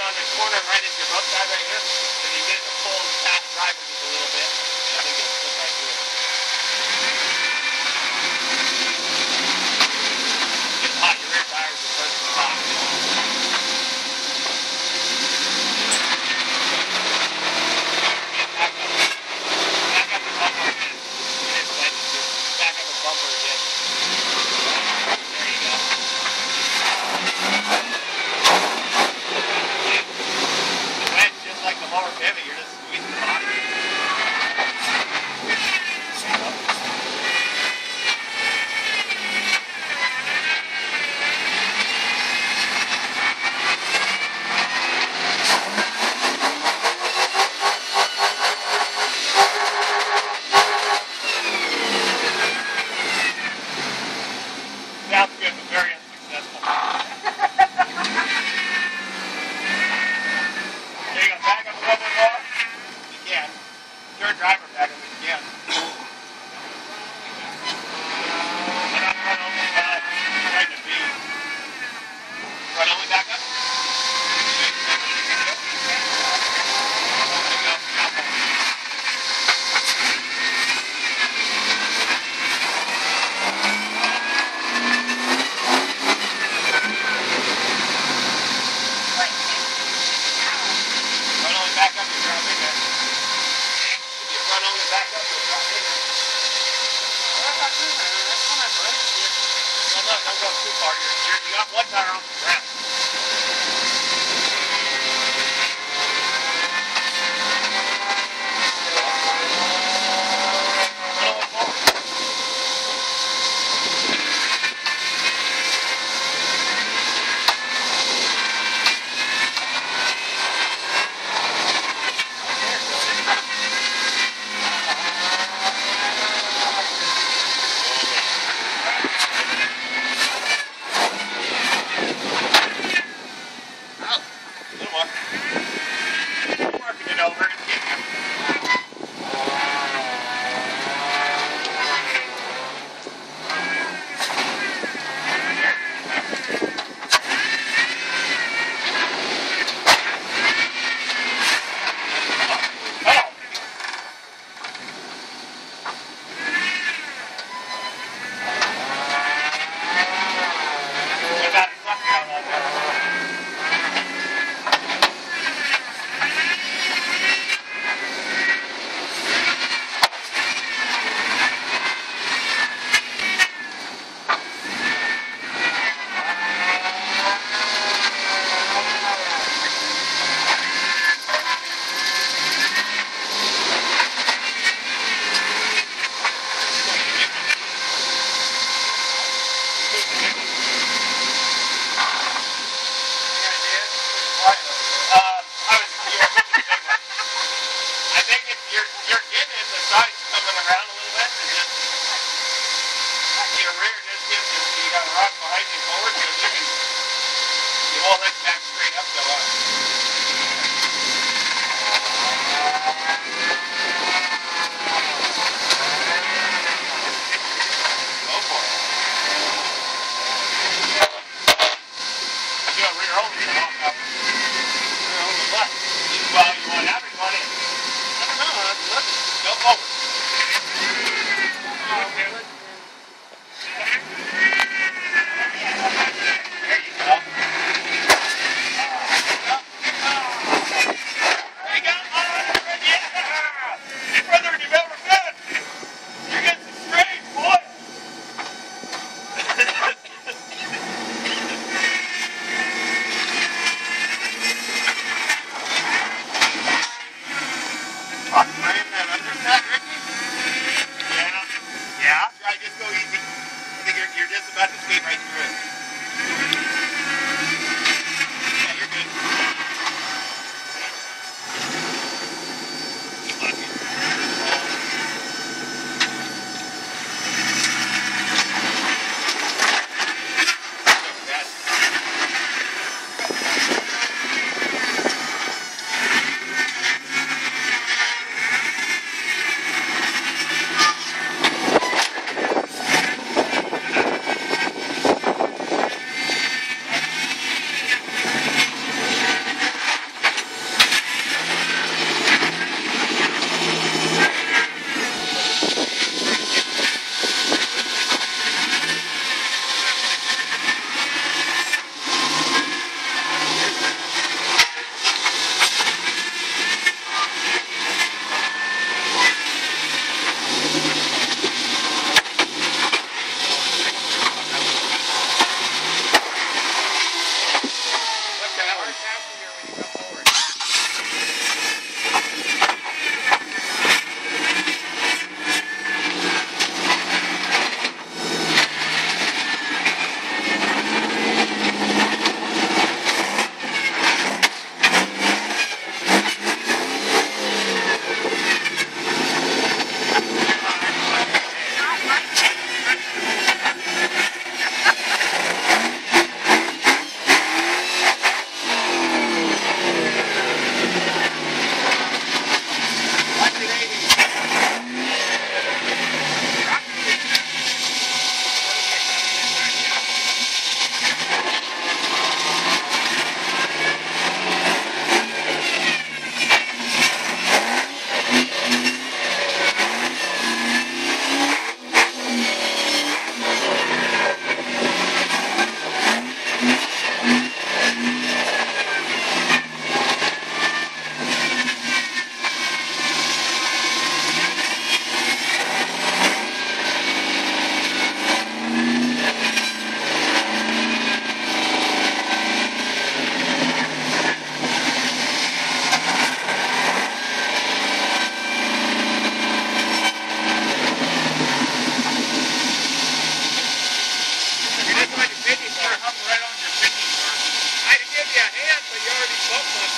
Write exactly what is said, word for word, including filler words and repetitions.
on the corner right at your boat side right here, so you get it to pull the fast driver just a little bit, and I think it'll slip right through it. Get hot, your rear tires will burst the top. Back up. Back up the bumper again. It is wet. Just back up the bumper again. There you go. The wedge, just like the lower pivot, you're just squeezing the bottom. Sounds good, but very unsuccessful. There you go, back up a little bit more. You can. Third driver back up if you can. Run up, run over, run up. Right in the V. Run only back up. There you go, knuckle. Back up, you drop in there. If you run only back up, you'll drop in there. Well, that's not too bad. That's fine, buddy. No, no, don't go too far. You're, you're, you got one tire off the ground. Run only forward. Working it over and getting there. What about his left down on there? Your rear just gives you, you got a rock behind you forward, because you can, you won't let back straight up go up. Go for it. You do a rear hold, you can walk up. Rear hold is left. Well, you want out or you want in? I don't know, look, go forward. Oh, okay, let's there you go. There you go. Yeah! You're further than you've ever been. You're getting some straight, boy. Don't